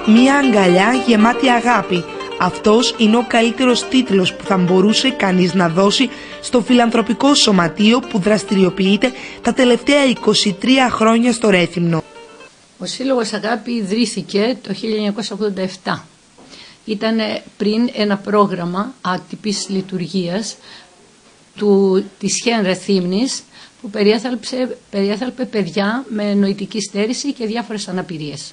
Μια αγκαλιά γεμάτη αγάπη. Αυτός είναι ο καλύτερος τίτλος που θα μπορούσε κανείς να δώσει στο φιλανθρωπικό σωματείο που δραστηριοποιείται τα τελευταία 23 χρόνια στο Ρέθυμνο. Ο Σύλλογος Αγάπη ιδρύθηκε το 1987. Ήταν πριν ένα πρόγραμμα άτυπης λειτουργίας της ΧΕΝ Ρεθύμνης που περιέθαλπε παιδιά με νοητική στέρηση και διάφορες αναπηρίες.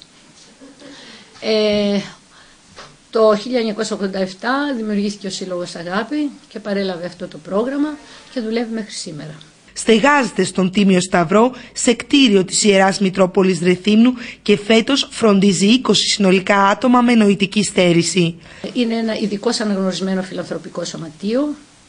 Το 1987 δημιουργήθηκε ο Σύλλογος Αγάπη και παρέλαβε αυτό το πρόγραμμα και δουλεύει μέχρι σήμερα. Στεγάζεται στον Τίμιο Σταυρό σε κτίριο της Ιεράς Μητρόπολης Ρεθύμνου και φέτος φροντίζει 20 συνολικά άτομα με νοητική στέρηση. Είναι ένα ειδικώς αναγνωρισμένο φιλανθρωπικό σωματείο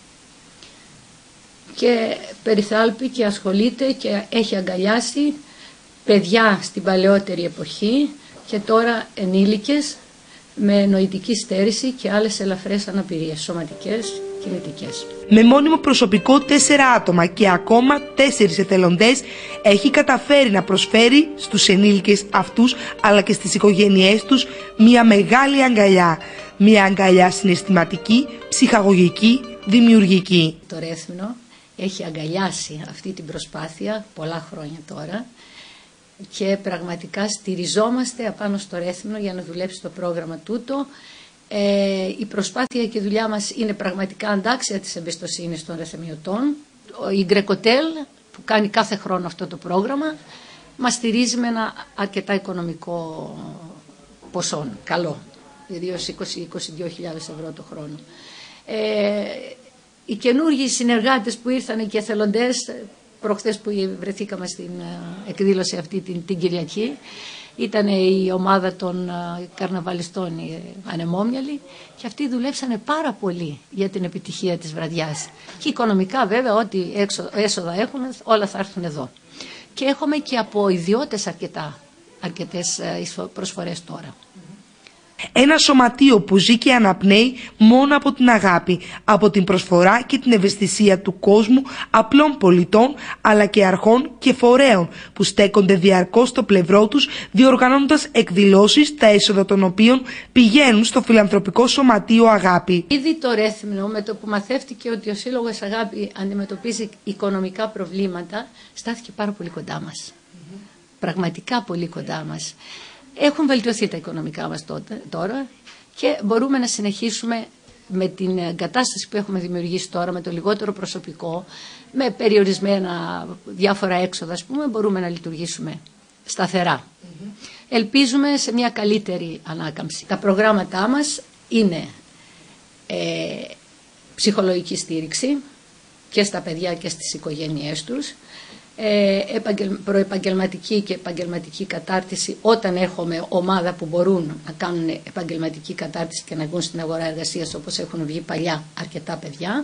και περιθάλπει και ασχολείται και έχει αγκαλιάσει παιδιά στην παλαιότερη εποχή και τώρα ενήλικες με νοητική στέρηση και άλλες ελαφρές αναπηρίες, σωματικές, κινητικές. Με μόνιμο προσωπικό 4 άτομα και ακόμα 4 εθελοντές έχει καταφέρει να προσφέρει στους ενήλικες αυτούς αλλά και στις οικογένειές τους μια μεγάλη αγκαλιά. Μια αγκαλιά συναισθηματική, ψυχαγωγική, δημιουργική. Το Ρέθυμνο έχει αγκαλιάσει αυτή την προσπάθεια πολλά χρόνια τώρα και πραγματικά στηριζόμαστε απάνω στο Ρέθυμνο για να δουλέψει το πρόγραμμα τούτο. Η προσπάθεια και η δουλειά μας είναι πραγματικά αντάξια της εμπιστοσύνης των ρεθεμιωτών. Η Γκρεκοτέλ που κάνει κάθε χρόνο αυτό το πρόγραμμα μας στηρίζει με ένα αρκετά οικονομικό ποσό, καλό, ιδίως 20-22.000 ευρώ το χρόνο. Οι καινούργιοι συνεργάτες που ήρθαν και εθελοντές, προχθές που βρεθήκαμε στην εκδήλωση αυτή την Κυριακή, ήταν η ομάδα των καρναβαλιστών οι Ανεμόμυαλοι και αυτοί δουλέψανε πάρα πολύ για την επιτυχία της βραδιάς. Και οικονομικά βέβαια ό,τι έσοδα έχουν όλα θα έρθουν εδώ. Και έχουμε και από ιδιώτες αρκετές προσφορές τώρα. Ένα σωματείο που ζει και αναπνέει μόνο από την αγάπη, από την προσφορά και την ευαισθησία του κόσμου, απλών πολιτών αλλά και αρχών και φορέων που στέκονται διαρκώς στο πλευρό τους διοργανώνοντας εκδηλώσεις τα έσοδα των οποίων πηγαίνουν στο φιλανθρωπικό σωματείο Αγάπη. Ήδη το Ρέθυμνο με το που μαθεύτηκε ότι ο Σύλλογος Αγάπη αντιμετωπίζει οικονομικά προβλήματα στάθηκε πάρα πολύ κοντά μας. Πραγματικά πολύ κοντά μας. Έχουν βελτιωθεί τα οικονομικά μας τώρα και μπορούμε να συνεχίσουμε με την κατάσταση που έχουμε δημιουργήσει τώρα, με το λιγότερο προσωπικό, με περιορισμένα διάφορα έξοδα, ας πούμε, μπορούμε να λειτουργήσουμε σταθερά. Ελπίζουμε σε μια καλύτερη ανάκαμψη. Τα προγράμματά μας είναι ψυχολογική στήριξη και στα παιδιά και στις οικογένειές τους, προεπαγγελματική και επαγγελματική κατάρτιση όταν έχουμε ομάδα που μπορούν να κάνουν επαγγελματική κατάρτιση και να βγουν στην αγορά εργασίας όπως έχουν βγει παλιά αρκετά παιδιά,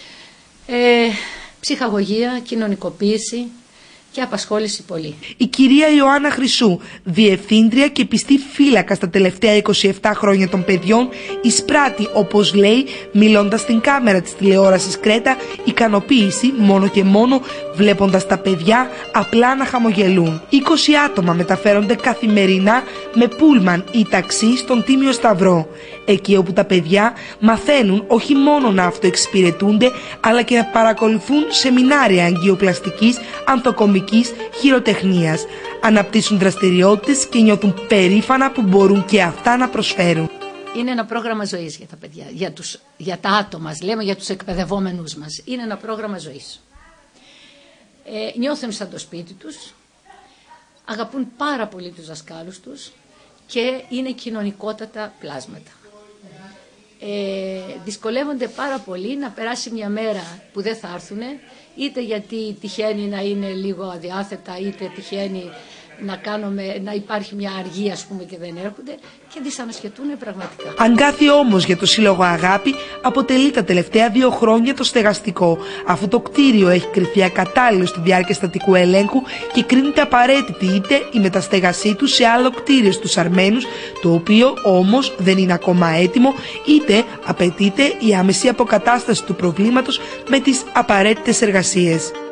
ψυχαγωγία, κοινωνικοποίηση και απασχόληση πολύ. Η κυρία Ιωάννα Χρυσού, διευθύντρια και πιστή φύλακα στα τελευταία 27 χρόνια των παιδιών, εισπράττει, όπως λέει, μιλώντας στην κάμερα της τηλεόρασης Κρέτα, ικανοποίηση μόνο και μόνο βλέποντας τα παιδιά απλά να χαμογελούν. 20 άτομα μεταφέρονται καθημερινά με πούλμαν ή ταξί στον Τίμιο Σταυρό, εκεί όπου τα παιδιά μαθαίνουν όχι μόνο να αυτοεξυπηρετούνται, αλλά και να παρακολουθούν σεμινάρια αγκιοπλαστικής, ανθοκομικής, χειροτεχνίας. Αναπτύσσουν δραστηριότητες και νιώθουν περήφανα που μπορούν και αυτά να προσφέρουν. Είναι ένα πρόγραμμα ζωής για τα παιδιά, για τα άτομα, λέμε για τους εκπαιδευόμενους μας. Είναι ένα πρόγραμμα ζωής. Νιώθουν σαν το σπίτι τους, αγαπούν πάρα πολύ τους δασκάλους τους και είναι κοινωνικότατα πλάσματα. Δυσκολεύονται πάρα πολύ να περάσει μια μέρα που δεν θα έρθουν, είτε γιατί τυχαίνει να είναι λίγο αδιάθετα, είτε τυχαίνει να υπάρχει μια αργία, ας πούμε, και δεν έρχονται και δυσανασχετούν πραγματικά. Αγκάθι όμως για το Σύλλογο Αγάπη αποτελεί τα τελευταία 2 χρόνια το στεγαστικό. Αυτό το κτίριο έχει κριθεί ακατάλληλο στη διάρκεια στατικού ελέγχου και κρίνεται απαραίτητη είτε η μεταστέγασή του σε άλλο κτίριο στους Αρμένους, το οποίο όμως δεν είναι ακόμα έτοιμο, είτε απαιτείται η άμεση αποκατάσταση του προβλήματος με τις απαραίτητες εργασίες.